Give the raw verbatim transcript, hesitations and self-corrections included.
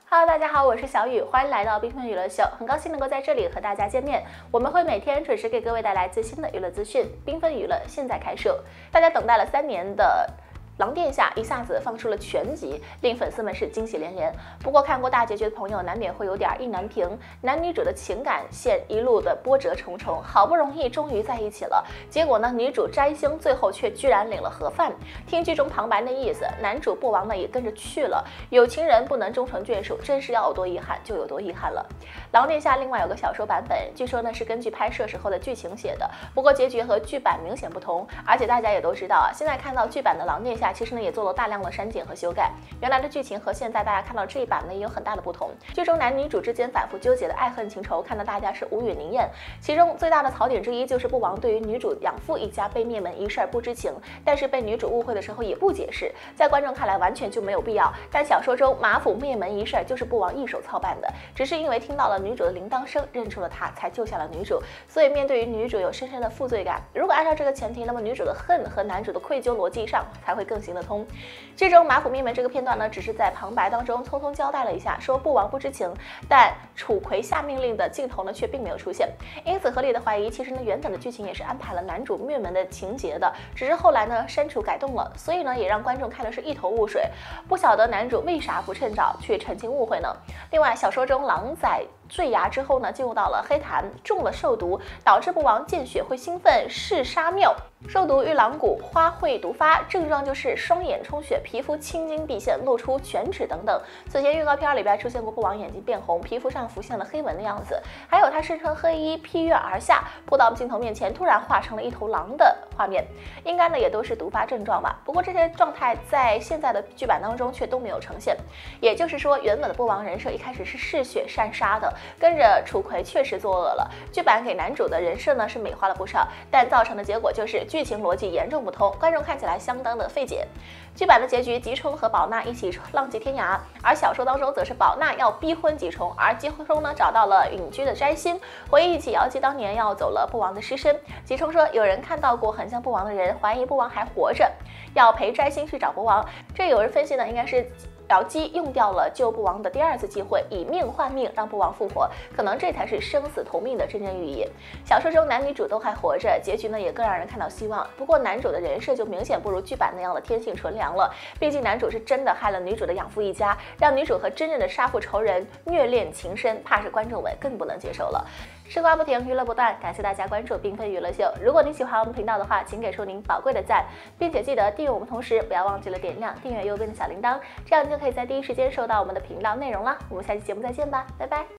Hello， 大家好，我是小雨，欢迎来到缤纷娱乐秀，很高兴能够在这里和大家见面。我们会每天准时给各位带来最新的娱乐资讯，缤纷娱乐现在开售。大家等待了三年的狼殿下一下子放出了全集，令粉丝们是惊喜连连。不过看过大结局的朋友难免会有点意难平，男女主的情感线一路的波折重重，好不容易终于在一起了，结果呢，女主摘星最后却居然领了盒饭。听剧中旁白的意思，男主不王呢也跟着去了。有情人不能终成眷属，真是要有多遗憾就有多遗憾了。狼殿下另外有个小说版本，据说呢是根据拍摄时候的剧情写的，不过结局和剧版明显不同。而且大家也都知道啊，现在看到剧版的狼殿下。其实呢，也做了大量的删减和修改，原来的剧情和现在大家看到这一版呢也有很大的不同。剧中男女主之间反复纠结的爱恨情仇，看得大家是无语凝噎。其中最大的槽点之一就是不王对于女主养父一家被灭门一事不知情，但是被女主误会的时候也不解释，在观众看来完全就没有必要。但小说中马府灭门一事就是不王一手操办的，只是因为听到了女主的铃铛声，认出了她，才救下了女主。所以面对于女主有深深的负罪感，如果按照这个前提，那么女主的恨和男主的愧疚逻辑上才会更行得通。剧中马府灭门这个片段呢，只是在旁白当中匆匆交代了一下，说不王不知情，但楚葵下命令的镜头呢却并没有出现，因此合理的怀疑，其实呢原本的剧情也是安排了男主灭门的情节的，只是后来呢删除改动了，所以呢也让观众看的是一头雾水，不晓得男主为啥不趁早去澄清误会呢？另外，小说中狼崽坠崖之后呢，进入到了黑潭，中了兽毒，导致不王见血会兴奋，嗜杀妙。兽毒遇狼骨，花卉毒发，症状就是双眼充血，皮肤青筋毕现，露出犬齿等等。此前预告片里边出现过不王眼睛变红，皮肤上浮现了黑纹的样子，还有他身穿黑衣披月而下，扑到镜头面前，突然化成了一头狼的画面，应该呢也都是毒发症状吧。不过这些状态在现在的剧版当中却都没有呈现，也就是说，原本的不王人设一开始是嗜血善杀的，跟着楚葵确实作恶了。剧版给男主的人设呢是美化了不少，但造成的结果就是剧情逻辑严重不通，观众看起来相当的费解。剧版的结局，吉冲和宝娜一起浪迹天涯，而小说当中则是宝娜要逼婚吉冲，而吉冲呢找到了隐居的摘星，回忆起瑶姬当年要走了不王的尸身。吉冲说有人看到过很像不王的人，怀疑不王还活着，要陪摘星去找不王。这有人分析呢，应该是瑶姬用掉了救不王的第二次机会，以命换命让不王复活，可能这才是生死同命的真正寓意。小说中男女主都还活着，结局呢也更让人看到希望。不过男主的人设就明显不如剧版那样的天性纯良了，毕竟男主是真的害了女主的养父一家，让女主和真正的杀父仇人虐恋情深，怕是观众们更不能接受了。吃瓜不停，娱乐不断，感谢大家关注缤纷娱乐秀。如果你喜欢我们频道的话，请给出您宝贵的赞，并且记得订阅我们，同时不要忘记了点亮订阅右边的小铃铛，这样你就可以在第一时间收到我们的频道内容了。我们下期节目再见吧，拜拜。